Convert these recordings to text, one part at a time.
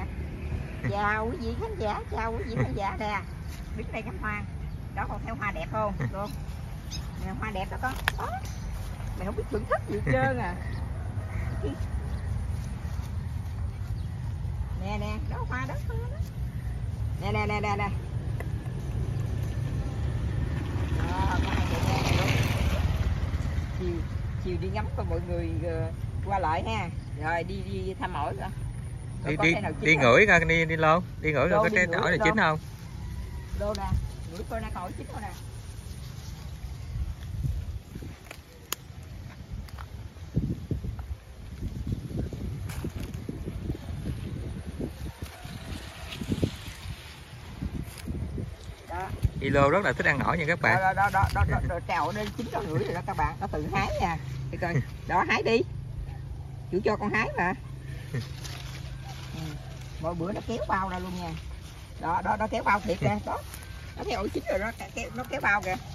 nè. Chào quý vị khán giả, chào quý vị khán giả nè. Đứng đây ngắm hoa. Đó còn theo hoa đẹp không? Luôn. Nè, hoa đẹp đó con. Đó. Mày không biết thưởng thức gì hết trơn à. Nè nè, đó hoa đó, hoa đó. Nè nè nè nè nè. Đó, có hai chị em luôn. Chiều đi ngắm cho mọi người qua lại ha. Rồi đi thăm ổi coi. Đi ngửi coi, đi lô, đi ngửi coi có trái ổi này chín không. Lô nè, ngửi coi nè, ổi chín rồi nè. Đi lô rất là thích ăn ổi nha các bạn. Đó trèo lên chín con ngửi rồi đó các bạn, nó tự hái nha. Thì coi, đó hái đi. Chủ cho con hái mà. Mỗi bữa nó kéo bao ra luôn nha. Đó nó kéo bao thiệt ra, đó. Nó thấy ổi chín rồi đó, nó kéo bao kìa.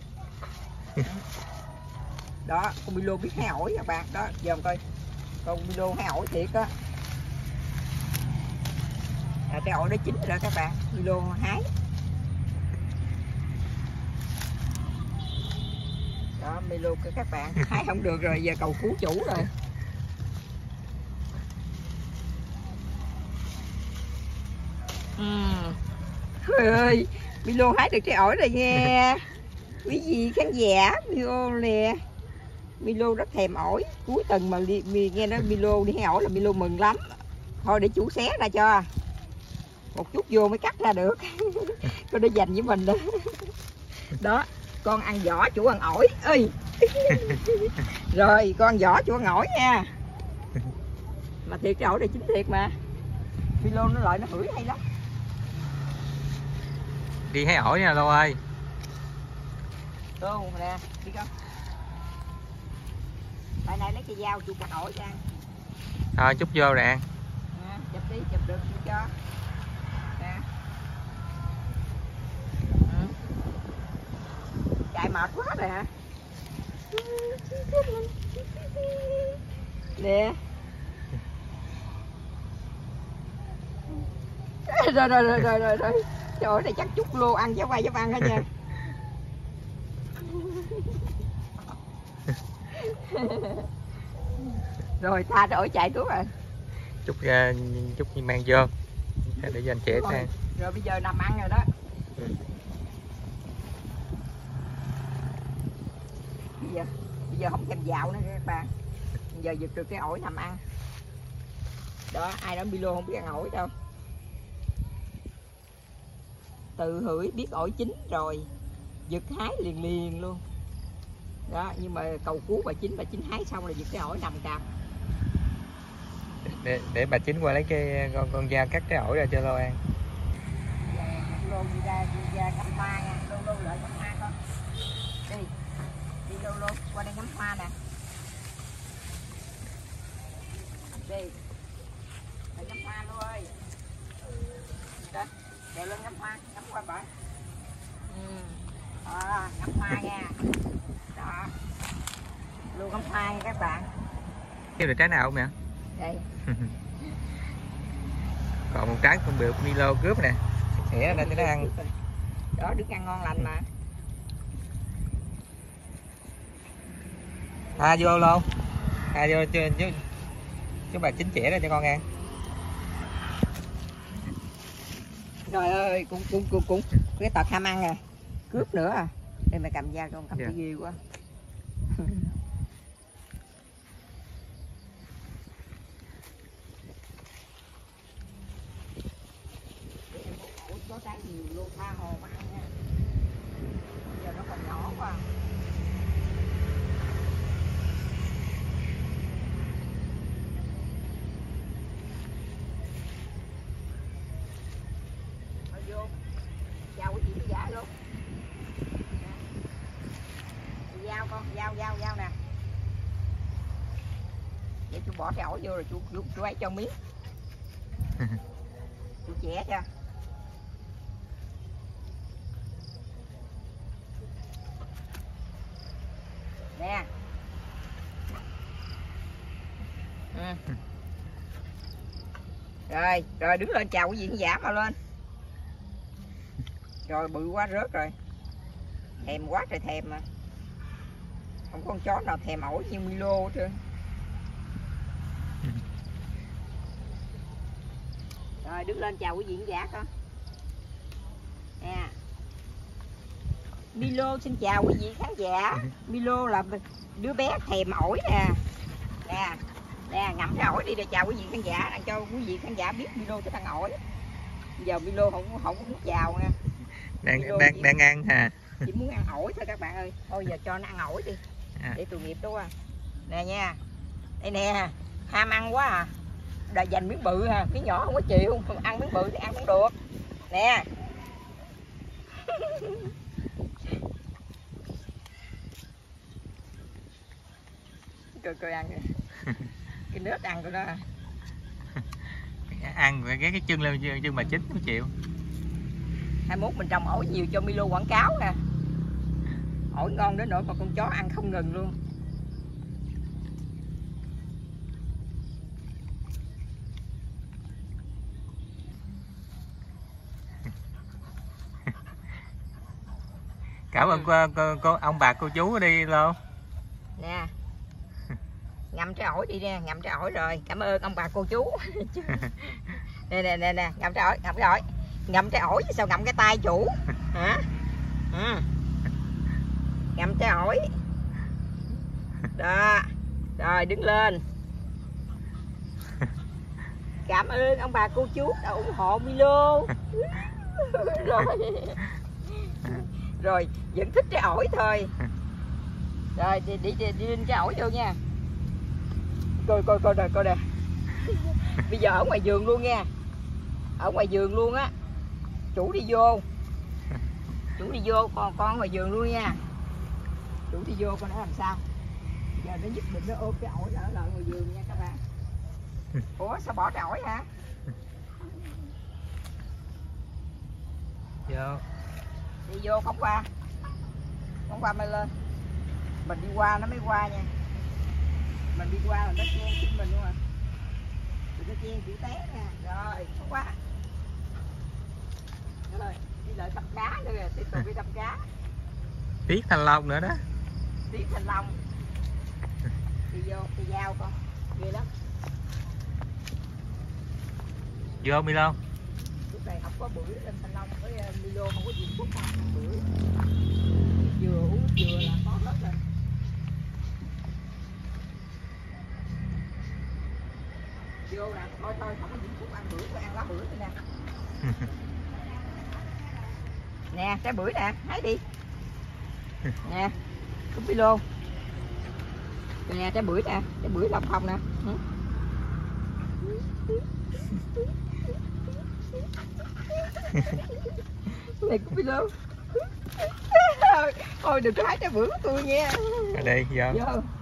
Đó, con Milo biết hái ổi các bạn, đó, giờ coi. Con Milo hái ổi thiệt á. Trái ổi nó chín rồi đó các bạn, Milo hái. Đó, Milo các bạn, hái không được rồi, giờ cầu cứu chủ rồi. Trời ơi, Milo hái được trái ổi rồi nha. Quý vị khán giả, Milo nè. Milo rất thèm ổi. Cuối tuần mà nghe nói Milo đi hái ổi là Milo mừng lắm. Thôi để chủ xé ra cho. Một chút vô mới cắt ra được. Con để dành với mình đó. Đó, con ăn vỏ chủ ăn ổi. Ơi. Rồi, con ăn vỏ chủ ăn ổi nha. Mà thiệt trái ổi này chính thiệt mà. Milo nó lợi nó hửi hay lắm. Đi hái ổi nha Lô ơi. Tô nè, đi con. Tại này lấy cây dao chụp cắt ổi cho ăn. Thôi chút vô nè. Chụp đi, chụp được chụp cho. Nè. Chạy mệt quá rồi hả? Nè. Rồi. Trời ơi, này chắc chút lô ăn chứ quay giúp ăn hết nha. Rồi tha đổi chạy tuốt rồi. Chút mang vô để dành trẻ sang. Rồi bây giờ nằm ăn rồi đó. Bây giờ không thèm dạo nữa các bạn. Bây giờ giật được cái ổi nằm ăn. Đó, ai đó Milo không biết ăn ổi đâu. Tự hửi biết ổi chín rồi, giật hái liền luôn. Đó, nhưng mà cầu cứu bà chín hái xong rồi giật cái ổi nằm cạp. Để bà Chín qua lấy cái con dao cắt cái ổi ra cho Lô ăn. Lô đi ra ngắm hoa nha, Lô lại ngắm hoa con. Đi Lô qua đây ngắm hoa nè. Đi. Để ngắm hoa Lô ơi. Đó, đèo lên ngắm hoa, ngắm qua bển. Ngắm hoa nha. Đó. Lô ngắm hoa nha các bạn. Kêu được trái nào không mẹ? Đây. Còn một trái cũng được Milo cướp nè. Xẻ ra cho nó ăn. Đó, đứng ăn ngon lành mà. Tha vô luôn. Tha vô chứ bà Chín chẻ ra cho con ăn. Trời ơi, cũng cái tật ham ăn à. Cướp nữa à. Đây mày cầm dao con cầm cái ghê quá. Có trái nhiều luôn, tha hồ mà ăn nha. Giờ nó còn nhỏ quá. Thôi vô. Chào quý vị khán giả luôn. Dao con, dao nè. Vậy chú bỏ cái ổi vô rồi chú ấy cho miếng. Chú chẻ cho. Nè. Rồi đứng lên chào quý vị khán giả mà lên. Rồi bự quá rớt rồi. Thèm quá trời thèm mà. Không có con chó nào thèm ổi như Milo hết trơn. Rồi đứng lên chào quý vị khán giả con. Nè. Milo xin chào quý vị khán giả. Milo là đứa bé thèm ổi nè. Nè, ngậm cái ổi đi để chào quý vị khán giả, đang cho quý vị khán giả biết Milo thích ăn ổi. Giờ Milo không muốn chào nha. Đang ăn hả? Chỉ muốn ăn ổi thôi các bạn ơi. Thôi giờ cho nó ăn ổi đi. Để tội nghiệp đúng không? Nè nha. Đây nè, ham ăn quá à. Đã dành miếng bự ha, miếng nhỏ không có chịu, ăn miếng bự thì ăn cũng được. Nè. Coi ăn kìa. Cái nết ăn của nó. Ăn với cái chân lên chân bà Chính không chịu. 21 mình trồng ổi nhiều cho Milo quảng cáo nè. Ổi ngon đến nỗi mà con chó ăn không ngừng luôn. Cảm ơn cô ông bà cô chú ở đây luôn. Nè. Ngậm trái ổi đi nè, ngậm trái ổi rồi. Cảm ơn ông bà cô chú. Nè, ngậm trái ổi, ngậm trái ổi. Ngậm trái ổi chứ sao ngậm cái tay chủ. Hả? Ngậm trái ổi. Đó. Rồi đứng lên. Cảm ơn ông bà cô chú đã ủng hộ Milo. Rồi vẫn thích trái ổi thôi. Rồi đi lên trái ổi vô nha. Coi nè. Bây giờ ở ngoài vườn luôn nha. Ở ngoài vườn luôn á. Chủ đi vô. Con ngoài vườn luôn nha. Chủ đi vô coi nó làm sao. Giờ nó nhất định nó ôm cái ổi ở lại ngoài vườn nha các bạn. Ủa sao bỏ trái ổi hả? Vô. Đi vô phóng qua mới lên. Mình đi qua nó mới qua nha. Mình đi qua là nó chen xin mình luôn à. Nó chen chịu té nha. Rồi phóng qua. Rồi đi lại đập cá nữa kìa. Tiếp tục đi đập cá. Tiết Thanh Long nữa đó. Tiết Thanh Long. Đi vô cây dao con. Ghê lắm. Vô Milo. Lúc này không có bưởi lên Thanh Long với Milo không có gì thuốc nào bưởi. Dừa uống dừa là có hết rồi. Vô nè, thôi không có gì thuốc ăn bưởi, tôi ăn lá bưởi thôi nè. Nè, trái bưởi nè, hái đi. Nè, cúp Milo. Nè, trái bưởi nè, trái bưởi lọc không nè. Này cúp Milo. Thôi đừng có hái trái bưởi của tôi nha. Ở đây vô.